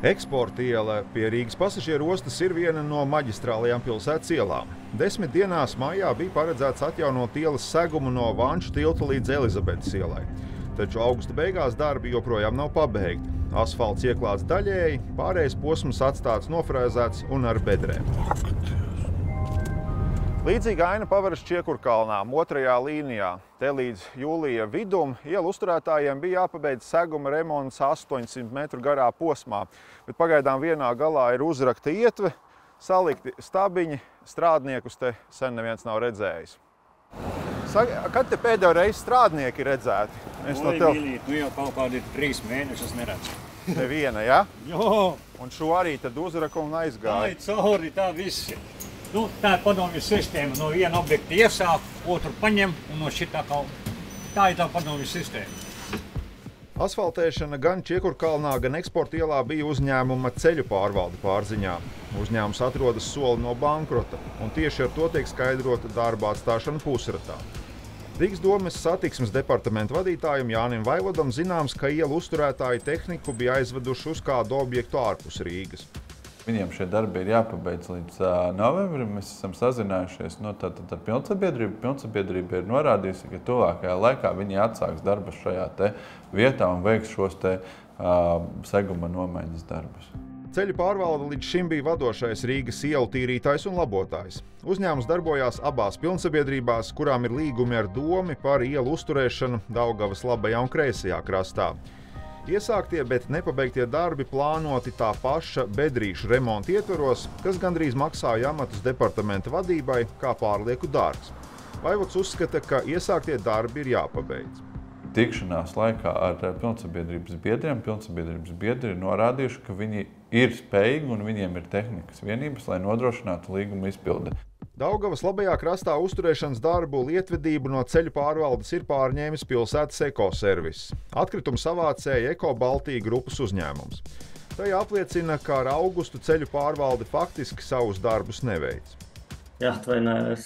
Eksporta iela pie Rīgas pasažieru ostas ir viena no maģistrālajām pilsētas ielām. 10 dienās maijā bija paredzēts atjaunot ielas segumu no Vanču tilta līdz Elizabetes ielai. Taču augusta beigās darbi joprojām nav pabeigti. Asfalts ieklāts daļēji, pārējais posms atstāts nofrēzēts un ar bedrēm. Līdzīga aina paveras Čiekurkalnā, 2. līnijā. Te līdz jūlija vidum ielu uzturētājiem bija jāpabeidz seguma remonts 800 metru garā posmā, bet pagaidām vienā galā ir uzrakta ietve, salikti stabiņi, strādniekus te sen neviens nav redzējis. Kad te pēdējo reizi strādnieki redzēti? Nu jau kaut kādi 3 mēnešus neredzu. Neviena, ja? Jo! Un šo arī tad uzraka un aizgāja. Tā ir cauri, tā visi. Nu, tā ir padomju sistēma. No viena objekta iesāk, otru paņem un no šitā kaut. Tā ir tā padomju sistēma. Asfaltēšana gan Čiekurkalnā, gan eksporta ielā bija uzņēmuma ceļu pārvalde pārziņā. Uzņēmums atrodas soli no bankrota, un tieši ar to tiek skaidrota darba atstāšana pusratā. Rīgas domes satiksmes departamenta vadītājam Jānim Vaivodam zināms, ka ielu uzturētāji tehniku bija aizveduši uz kādu objektu ārpus Rīgas. Viņiem šie darbi ir jāpabeidz līdz novembrim. Mēs esam sazinājušies ar pilnsabiedrību. Pilnsabiedrība ir norādījusi, ka tuvākajā laikā viņi atsāks darbus šajā vietā un veiks šos seguma nomaiņas darbus. Ceļu pārvalde līdz šim bija vadošais Rīgas ielu tīrītājs un labotājs. Uzņēmums darbojās abās pilnsabiedrībās, kurām ir līgumi ar domi par ielu uzturēšanu Daugavas labajā un kreisajā krastā. Iesāktie, bet nepabeigtie darbi plānoti tā paša bedrīšu remonta ietvaros, kas gandrīz maksāja amatus departamenta vadībai kā pārlieku dārgs. Vaivods uzskata, ka iesāktie darbi ir jāpabeidz. Tikšanās laikā ar pilnsabiedrības biedri ir norādījuši, ka viņi ir spējīgi un viņiem ir tehnikas vienības, lai nodrošinātu līguma izpildi. Daugavas labajā krastā uzturēšanas darbu lietvedību no ceļu pārvaldes ir pārņēmis pilsētas ekoservis. Atkritumu savācēja Eko Baltija grupas uzņēmums. Tajā apliecina, ka ar augustu ceļu pārvalde faktiski savus darbus neveic. Jāatvainojas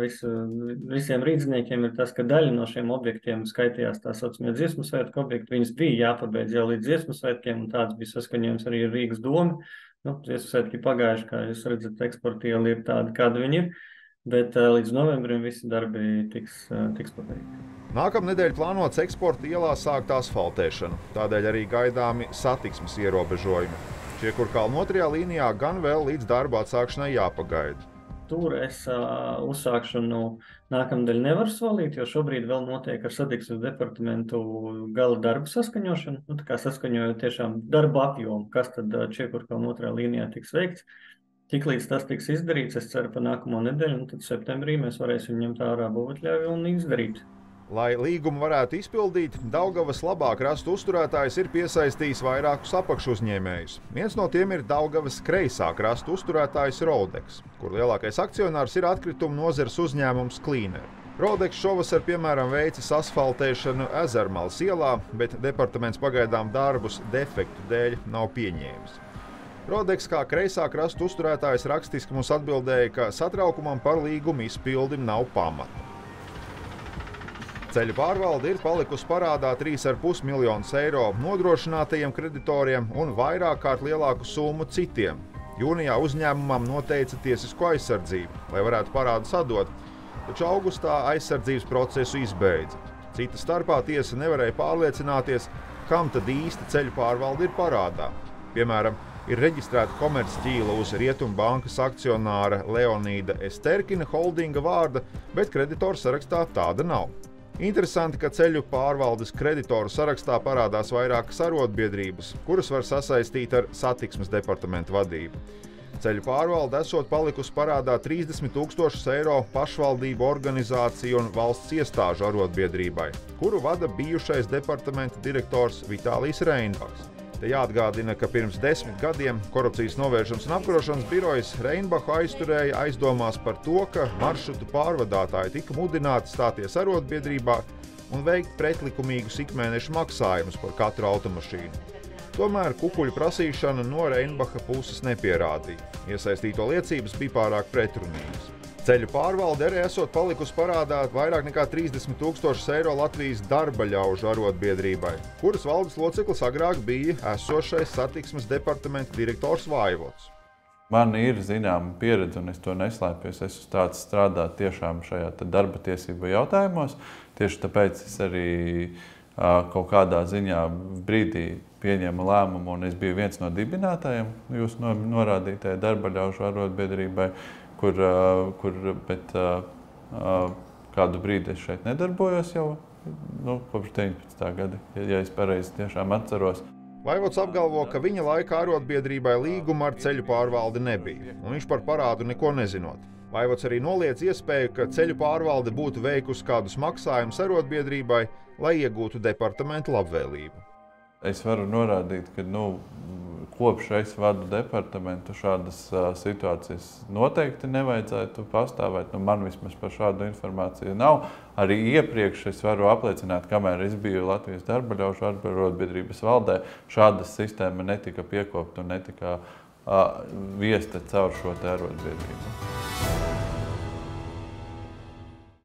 visiem rīdzniekiem ir tas, ka daļa no šiem objektiem skaitījās tā saucamie dziesmu svētku objekti. Viņas bija jāpabeidz jau līdz dziesmu svētkiem, un tāds bija saskaņojums arī ar Rīgas domu. Dziesmu svētki pagājuši, kā jūs redzat, eksporta iela ir tāda, kāda viņi ir, bet līdz novembrim visi darbi tiks pabeigti. Nākamnedēļ plānots eksporta ielā sākt asfaltēšanu, tādēļ arī gaidāmi satiksmes ierobežojumi. Čiekurkalna 2. līnijā gan vēl līdz darba atsākšanai jāpagaida. Tur es uzsākšanu nākamnedēļ nevaru solīt, jo šobrīd vēl notiek ar satiksmes departamentu gala darbu saskaņošanu. Tā kā saskaņojot tiešām darbu apjomu, kas tad Čiekurkalna 2. līnijā tiks veikts. Tiklīdz tas tiks izdarīts, es ceru par nākamo nedēļu, un tad septembrī mēs varēsim ņemt ārā būvotļauju un izdarīt. Lai līgumu varētu izpildīt, Daugavas labā krasta uzturētājs ir piesaistījis vairākus apakšuzņēmējus. Viens no tiem ir Daugavas kreisā krasta uzturētājs Rodex, kur lielākais akcionārs ir atkritumu nozares uzņēmums Cleaner. Rodex šovasar, piemēram, veicis asfaltēšanu Ezermalas ielā, bet departaments pagaidām darbus defektu dēļ nav pieņēmis. Rodex kā kreisā krasta uzturētājs rakstiski mums atbildēja, ka satraukumam par līgumu izpildi nav pamata. Ceļu pārvalde ir palikusi parādā 3,5 miljonus eiro nodrošinātajiem kreditoriem un vairāk kārt lielāku summu citiem. Jūnijā uzņēmumam noteica tiesisko aizsardzību, lai varētu parādu sadot, taču augustā aizsardzības procesu izbeidza. Cita starpā tiesa nevarēja pārliecināties, kam tad īsti ceļu pārvalde ir parādā. Piemēram, ir reģistrēta komercķīla uz Rietumbankas akcionāra Leonīda Esterkina holdinga vārda, bet kreditoru sarakstā tāda nav. Interesanti, ka ceļu pārvaldes kreditoru sarakstā parādās vairākas arotbiedrības, kuras var sasaistīt ar satiksmes departamenta vadību. Ceļu pārvalde esot palikusi parādā 30 000 eiro pašvaldību organizāciju un valsts iestāžu arotbiedrībai, kuru vada bijušais departamenta direktors Vitālijs Reinbachs. Te jāatgādina, ka pirms 10 gadiem Korupcijas novēršanas un apkarošanas birojas Reinbachu aizturēja aizdomās par to, ka maršrutu pārvadātāji tika mudināti stāties arotbiedrībā un veikt pretlikumīgus ikmēneša maksājumus par katru automašīnu. Tomēr kukuļu prasīšana no Reinbacha puses nepierādīja. Iesaistīto liecības bija pārāk pretrunīgas. Ceļu pārvalde arī esot palikusi parādā vairāk nekā 30 000 eiro Latvijas darba ļaužu arotbiedrībai, kuras valdes loceklis agrāk bija esošais satiksmes departamenta direktors Vaivods. Man ir zināma pieredze, un es to neslēpju. Es esmu tāds strādāt tiešām šajā darba tiesību jautājumos. Tieši tāpēc es arī kaut kādā ziņā brīdī pieņēmu lēmumu, un es biju viens no dibinātājiem jūsu norādītajai darba ļaužu arotbiedrībai, bet kādu brīdi es šeit nedarbojos jau kopš 19. gada, ja es pareizi tiešām atceros. Vaivods apgalvo, ka viņa laikā arotbiedrībai līguma ar ceļu pārvaldi nebija, un viņš par parādu neko nezinot. Vaivods arī noliedz iespēju, ka ceļu pārvalde būtu veikusi kādus maksājumus arotbiedrībai, lai iegūtu departamentu labvēlību. Es varu norādīt, ka kopš es vadu departamentu šādas situācijas noteikti nevajadzētu pastāvēt. Man vismaz par šādu informāciju nav. Arī iepriekš es varu apliecināt, kamēr es biju Latvijas darba ļaužu arotbiedrības valdē, šāda sistēma netika piekopta un netika viesta caur šo arotbiedrību.